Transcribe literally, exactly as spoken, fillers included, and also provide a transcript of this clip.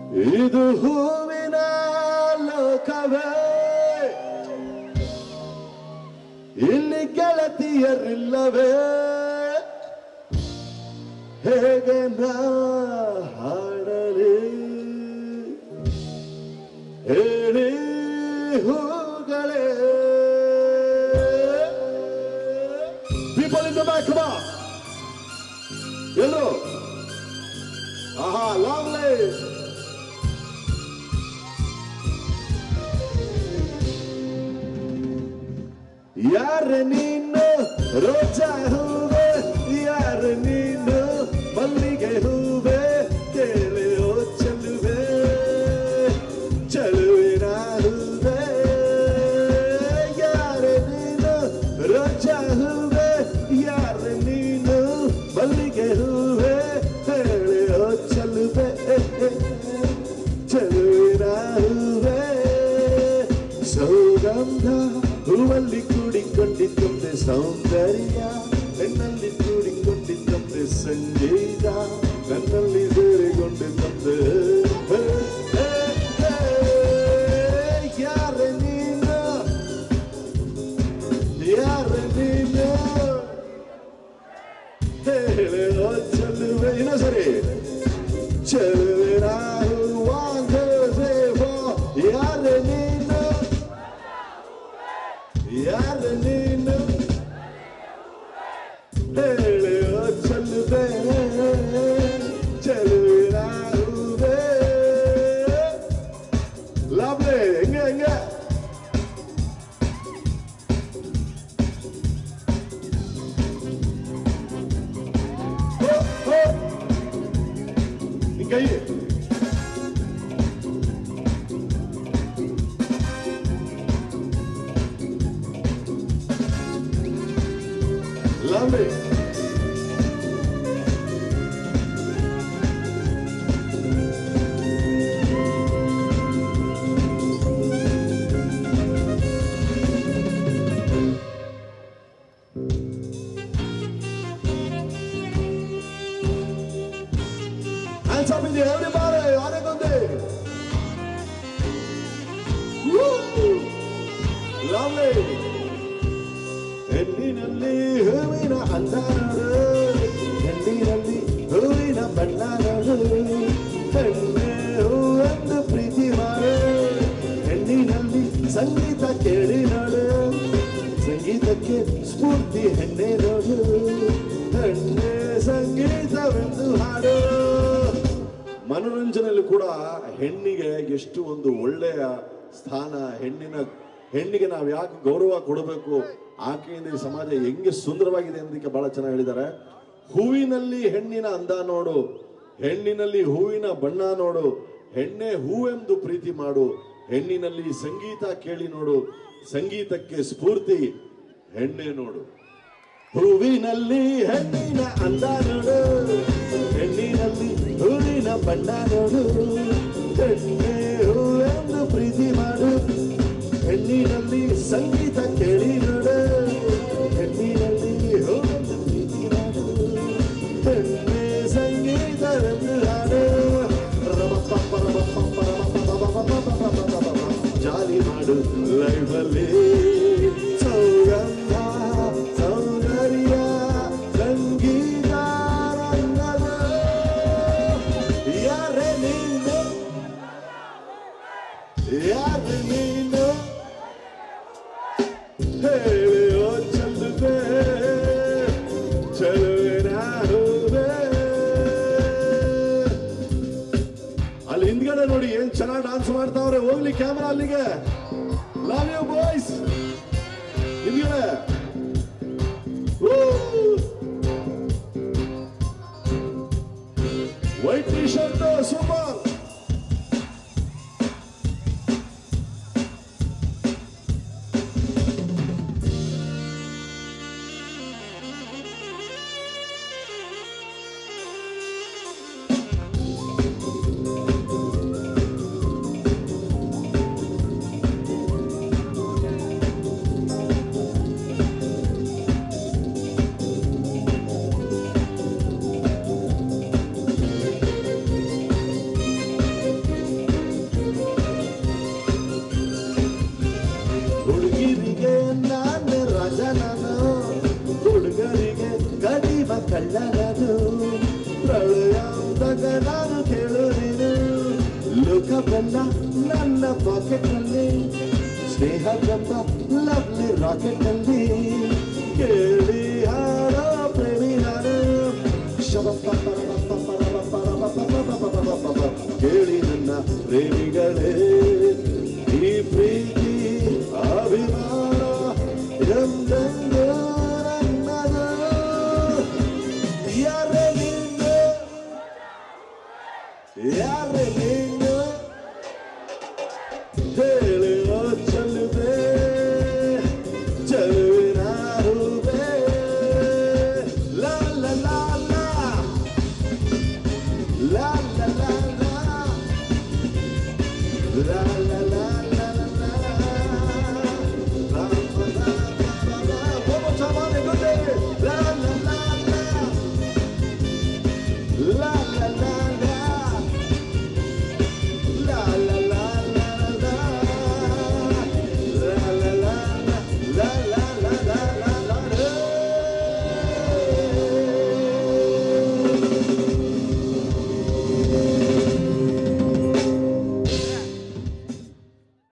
ಇದು ಹೂವಿನ ಲೋಕವೇ, ಇಲ್ಲಿ ಗೆಳತಿಯರಿಲ್ಲವೇ, ಹೇಗೆ ನಾ ಹಾಡಲಿ ಹೇಳಿ ಹೂಗಳೇ. People in the back, come on. Hello. Aha, lovely. ಯಾರ ನೀನು ರೋಜಾ ಹೂವೆ, ಯಾರ ನೀನು ಮಲ್ಲಿಗೆ ಹೂವೆ, ಕೇಳಿ ಓ ಚೆಲುವೆ ಚೆಲುವಿನ ಹೂವೆ. ಯಾರ ನೀನು ರೋಜಾ ಹೂವೆ, ಯಾರ ನೀನು ಮಲ್ಲಿಗೆ ಹೂವೆ, ಹೇಳಿ ಓ ಚೆಲುವೆ ಚೆಲುವಿನ ಹೂವೆ. ಸೌಗಂಧ ಹೂವಲ್ಲಿ ಕೂಡಿಕೊಂಡಿದ್ದಂತೆ ಸೌಂದರ್ಯ, ನನ್ನಲ್ಲಿ ಕೂಡಿಕೊಂಡಿದ್ದಂತೆ ಸಂಗೀತ, ನನ್ನಲ್ಲಿ ಸೇರಿಕೊಂಡಿದ್ದಂತೆ ಯಾರ ನೀನು ಯಾರ ನೀನು ಹೇಳೋ ಚೆಲುವೆ. ಇನ್ನೂ ಸರಿ ಚೆಲುವಿನ ಹೂವಾಂಗ ಯಾರ ನೀನು ಯಾರ ನೀನು ಹೇಳೋ ಚೆಲುವೆ ಚೆಲುವಿನ ಹೂವೆ. ಲವ್ಲಿ ಹೆಂಗೆ ಹೆಂಗೆ ಕೈ lovely. Hands up in the air, everybody. Anegonde. Woo! Lovely. ಹೆಣ್ಣಿನಲ್ಲಿ ಹೂವಿನ ಅಂದ ನೋಡು, ಹೆಣ್ಣಿನಲ್ಲಿ ಹೂವಿನ ಬಣ್ಣ ನೋಡು, ಹೆಣ್ಣೆ ಹೂವೊಂದು ಪ್ರೀತಿ ಮಾಡು, ಹೆಣ್ಣಿನಲ್ಲಿ ಸಂಗೀತ ಕೇಳಿ ನೋಡು, ಸಂಗೀತಕ್ಕೆ ಸ್ಫೂರ್ತಿ ಹೆಣ್ಣೆ ನೋಡು, ಹೆಣ್ಣೆ ಸಂಗೀತವೆಂದು ಹಾಡು. ಮನೋರಂಜನೆಯಲ್ಲಿ ಕೂಡ ಹೆಣ್ಣಿಗೆ ಎಷ್ಟು ಒಂದು ಒಳ್ಳೆಯ ಸ್ಥಾನ, ಹೆಣ್ಣಿನ ಹೆಣ್ಣಿಗೆ ನಾವು ಯಾಕೆ ಗೌರವ ಕೊಡಬೇಕು, ಆಕೆಯಿಂದ ಈ ಸಮಾಜ ಹೆಂಗೆ ಸುಂದರವಾಗಿದೆ ಅನ್ನೋದಕ್ಕೆ ಬಹಳ ಚೆನ್ನಾಗಿ ಹೇಳಿದ್ದಾರೆ. ಹೂವಿನಲ್ಲಿ ಹೆಣ್ಣಿನ ಅಂದ ನೋಡು, ಹೆಣ್ಣಿನಲ್ಲಿ ಹೂವಿನ ಬಣ್ಣ ನೋಡು, ಹೆಣ್ಣೆ ಹೂವೆಂದು ಪ್ರೀತಿ ಮಾಡು, ಹೆಣ್ಣಿನಲ್ಲಿ ಸಂಗೀತ ಕೇಳಿ ನೋಡು, ಸಂಗೀತಕ್ಕೆ ಸ್ಫೂರ್ತಿ ಹೆಣ್ಣೆ ನೋಡು. ಹೂವಿನಲ್ಲಿ ಹೆಣ್ಣಿನ ಅಂದ ನೋಡು, ಹೆಣ್ಣಿನಲ್ಲಿ ಹೂವಿನ ಬಣ್ಣ ನೋಡು, ಹೆಣ್ಣೆ ಹೂವೆಂದು ಪ್ರೀತಿ ಮಾಡು, ಹೆಣ್ಣಿನಲ್ಲಿ ಸಂಗೀತ ಕೇಳಿ ನೋಡು, ಹೆಣ್ಣಿನಲ್ಲಿ ಹೂವೆಂದು ಪ್ರೀತಿ ಮಾಡು, ಹೆಣ್ಣೆ ಸಂಗೀತವೆಂದು ಹಾಡು. ಜಾಲಿ ಮಾಡು ಲೈಫಲ್ಲಿ ಸೌಗಂಧ ಸೌಂದರ್ಯ ಸಂಗೀತ ರಂಗದ. ಯಾರೇ ನೀನು ಯಾರೇ ನೀನು ಹೇಳೋ ಚೆಲುವೆ ಚೆಲುವಿನ ಹೂವೆ. ಅಲ್ಲಿ ಹಿಂದ್ಗಡೆ ನೋಡಿ ಏನ್ ಚೆನ್ನಾಗಿ ಡಾನ್ಸ್ ಮಾಡ್ತಾವ್ರೆ. ಹೋಗ್ಲಿ ಕ್ಯಾಮರಾ ಅಲ್ಲಿಗೆ. Love you boys. ಹಿಂದ್ಗಡೆ ವೈಟ್ ಟಿ ಶರ್ಟ್ ಸೂಪರ್. ಲೋಕವೆಲ್ಲ ನನ್ನ ಪಾಕೆಟ್ ನಲ್ಲಿ ಸ್ನೇಹವೆಂಬ ಲವ್ಲಿ ರಾಕೆಟ್ ನಲ್ಲಿ ಕೇಳಿ ಹಾಡೋ ಪ್ರೇಮಿ ನಾನು ಕೇಳಿ ನನ್ನ ಪ್ರೇಮಿಗಳೇ ಈ ಪ್ರೀತಿ ಅಭಿಮಾನ ಎಂದೆಂದೂ ನನ್ನದು ಯಾರೇ ನೀನು ಯಾರೇ ನೀನು ಹೇಳುವ ಚೆಲ್ಲುವೆ ಚೆಲುವಿನ ಹೂವೆ ಲಾ ಲಾ ಲಾ ಲಾ ಲಾ ಲಾ ಲಾ ಲಾ ಲಾ ಲಾ